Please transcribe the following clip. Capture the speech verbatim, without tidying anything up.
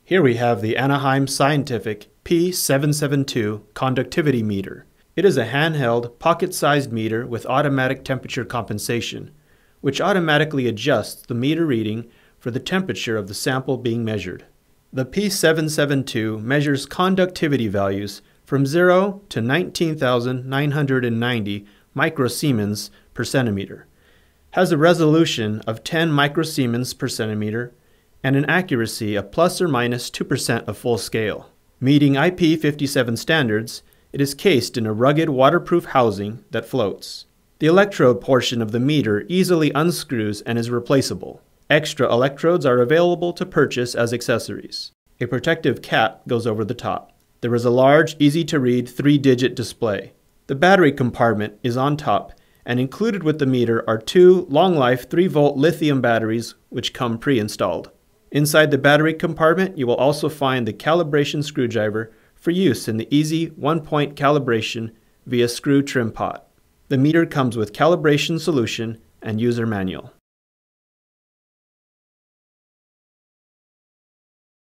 Here we have the Anaheim Scientific P seven seven two Conductivity meter. It is a handheld, pocket-sized meter with automatic temperature compensation, which automatically adjusts the meter reading for the temperature of the sample being measured. The P seven seven two measures conductivity values from zero to nineteen thousand nine hundred ninety microsiemens per centimeter, has a resolution of ten microsiemens per centimeter, and an accuracy of plus or minus two percent of full scale. Meeting I P fifty-seven standards, it is cased in a rugged waterproof housing that floats. The electrode portion of the meter easily unscrews and is replaceable. Extra electrodes are available to purchase as accessories. A protective cap goes over the top. There is a large, easy-to-read three-digit display. The battery compartment is on top, and included with the meter are two long-life three volt lithium batteries which come pre-installed. Inside the battery compartment, you will also find the calibration screwdriver for use in the easy one-point calibration via screw trim pot. The meter comes with calibration solution and user manual.